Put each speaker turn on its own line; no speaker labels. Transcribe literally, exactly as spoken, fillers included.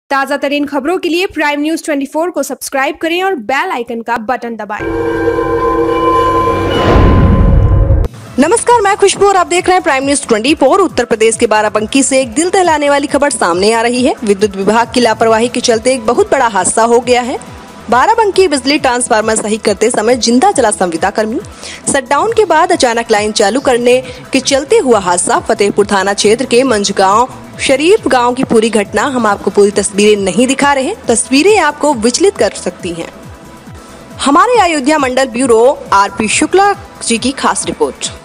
ताजा तरीन खबरों के लिए प्राइम न्यूज चौबीस को सब्सक्राइब करें और बेल आइकन का बटन दबाएं।
नमस्कार, मैं खुशबू और आप देख रहे हैं प्राइम न्यूज चौबीस। उत्तर प्रदेश के बाराबंकी से एक दिल दहलाने वाली खबर सामने आ रही है। विद्युत विभाग की लापरवाही के चलते एक बहुत बड़ा हादसा हो गया है। बाराबंकी बिजली ट्रांसफार्मर सही करते समय जिंदा जला संविदा कर्मी। शटडाउन के बाद अचानक लाइन चालू करने के चलते हुआ हादसा। फतेहपुर थाना क्षेत्र के मंझगांव शरीफ गांव की पूरी घटना। हम आपको पूरी तस्वीरें नहीं दिखा रहे, तस्वीरें आपको विचलित कर सकती हैं। हमारे अयोध्या मंडल bureau R P Shukla ji की खास रिपोर्ट।